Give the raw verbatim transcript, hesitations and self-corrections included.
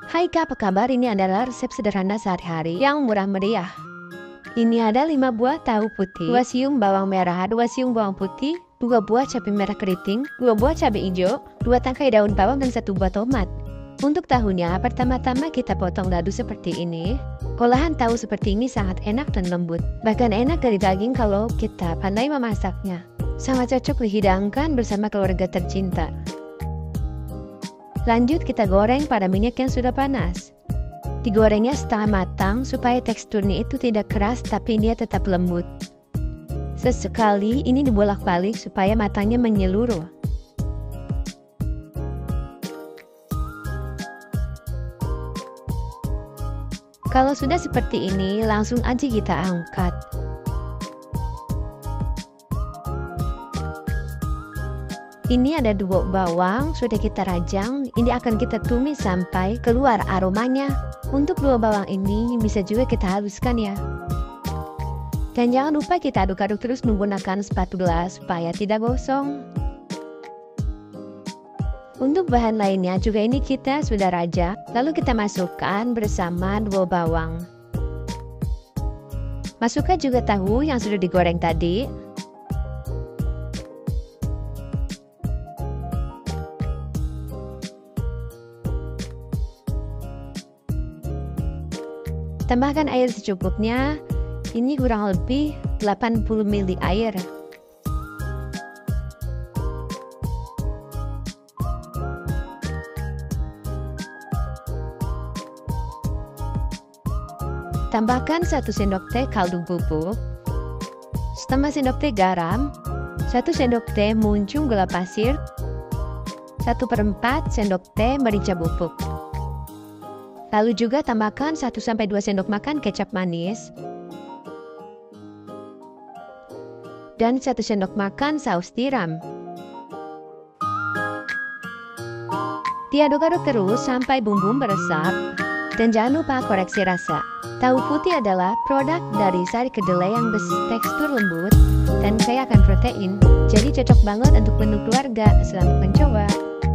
Hai Kak, apa kabar? Ini adalah resep sederhana sehari-hari yang murah meriah. Ini ada lima buah tahu putih, dua siung bawang merah, dua siung bawang putih, dua buah cabai merah keriting, dua buah cabai hijau, dua tangkai daun bawang, dan satu buah tomat. Untuk tahunya, pertama-tama kita potong dadu seperti ini. Olahan tahu seperti ini sangat enak dan lembut. Bahkan enak dari daging kalau kita pandai memasaknya. Sangat cocok dihidangkan bersama keluarga tercinta. Lanjut kita goreng pada minyak yang sudah panas. Digorengnya setengah matang supaya teksturnya itu tidak keras tapi dia tetap lembut. Sesekali ini dibolak-balik supaya matangnya menyeluruh. Kalau sudah seperti ini, langsung aja kita angkat. Ini ada dua bawang, sudah kita rajang. Ini akan kita tumis sampai keluar aromanya. Untuk dua bawang ini bisa juga kita haluskan ya. Dan jangan lupa kita aduk-aduk terus menggunakan spatula supaya tidak gosong. Untuk bahan lainnya juga ini kita sudah rajang. Lalu kita masukkan bersama dua bawang. Masukkan juga tahu yang sudah digoreng tadi. Tambahkan air secukupnya, ini kurang lebih delapan puluh mililiter air. Tambahkan satu sendok teh kaldu bubuk, setengah sendok teh garam, satu sendok teh muncung gula pasir, satu per empat sendok teh merica bubuk. Lalu juga tambahkan satu sampai dua sendok makan kecap manis dan satu sendok makan saus tiram. Diaduk-aduk terus sampai bumbu meresap dan jangan lupa koreksi rasa. Tahu putih adalah produk dari sari kedelai yang bertekstur lembut dan kaya akan protein, jadi cocok banget untuk menu keluarga. Selamat mencoba!